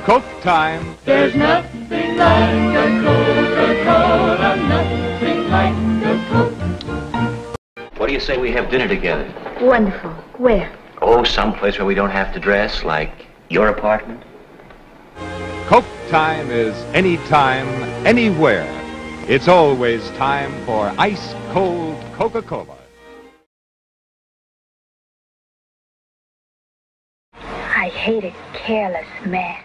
Coke time. There's nothing like a Coca-Cola, nothing like a Coke. What do you say we have dinner together? Wonderful. Where? Oh, someplace where we don't have to dress, like your apartment. Coke time is anytime, anywhere. It's always time for ice-cold Coca-Cola. I hate a careless man.